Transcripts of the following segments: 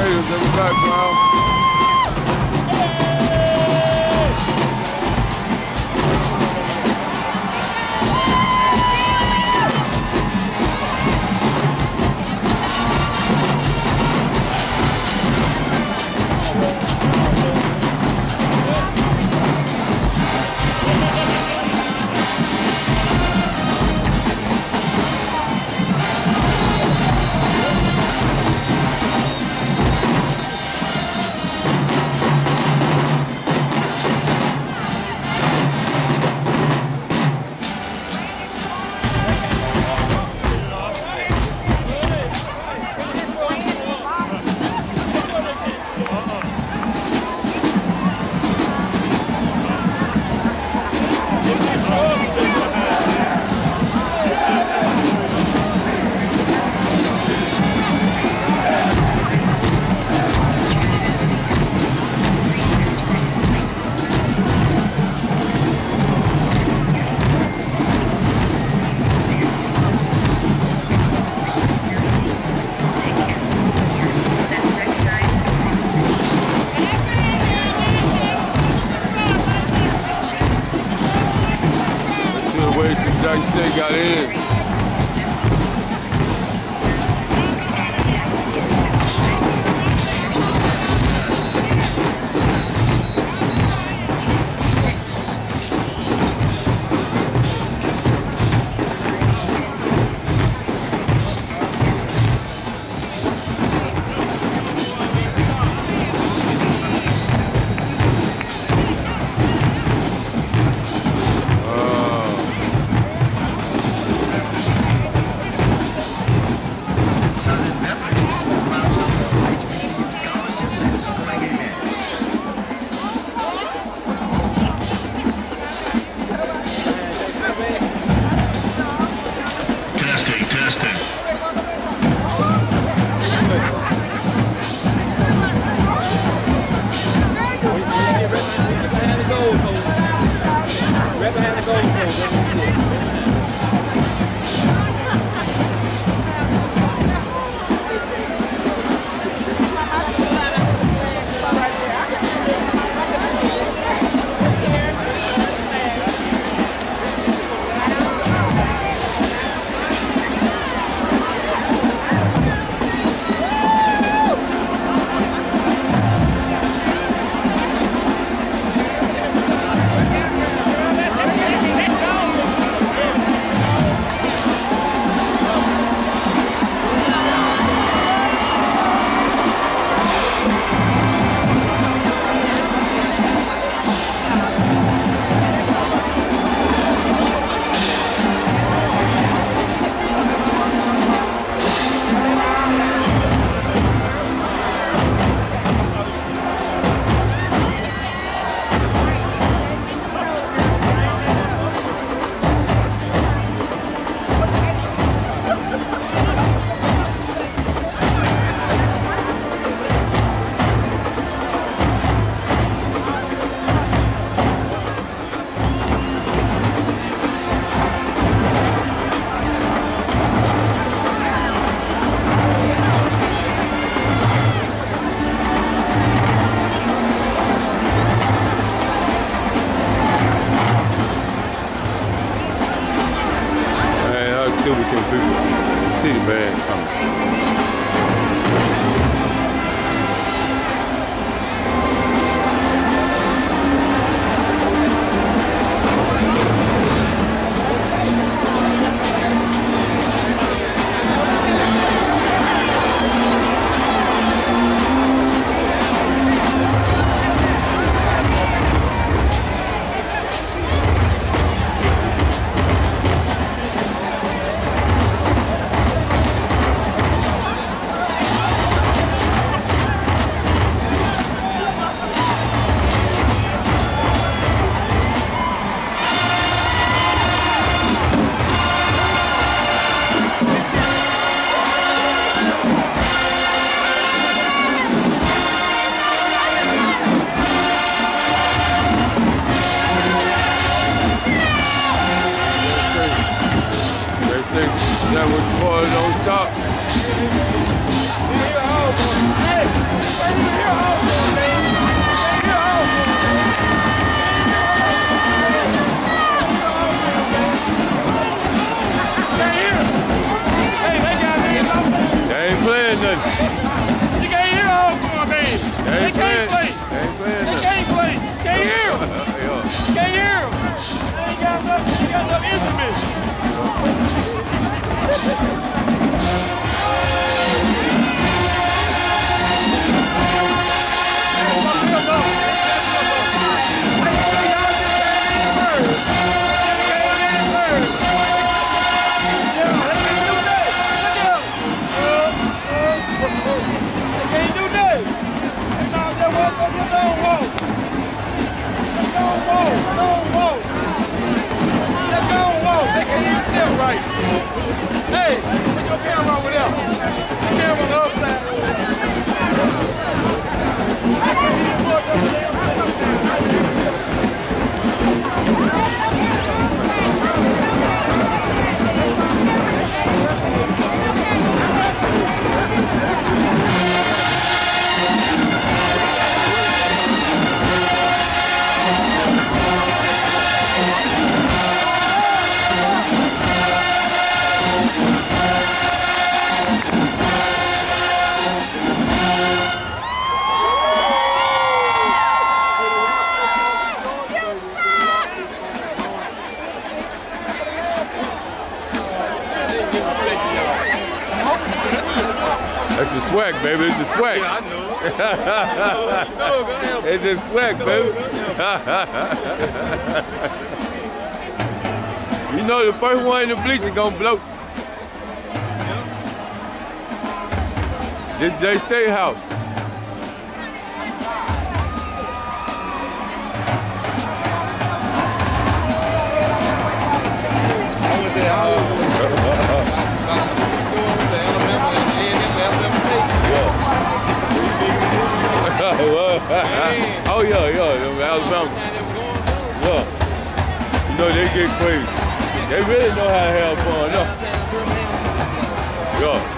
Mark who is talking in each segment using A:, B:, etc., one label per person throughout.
A: Raiders, they were back, Brown. They got in. the swag, baby. It's the swag.
B: Yeah, I know.
A: It's the swag, baby. You know the first one in the bleachers gonna blow. This J State House. Oh yeah, Alabama. Yeah. You know they get crazy. They really know how to have fun, no? Yeah.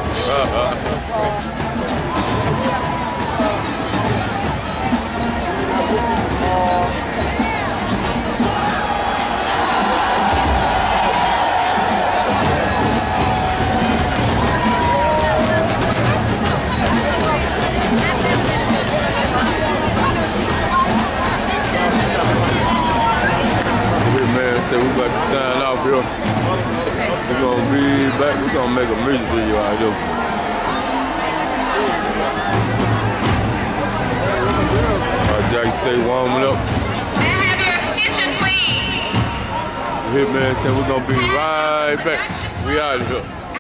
A: We about to sign off here. We're gonna be back. We're gonna make a music video out of this. Alright, Jack, stay warming up.
C: May I have your attention, please?
A: Hitman said we're gonna be right back. We out of here.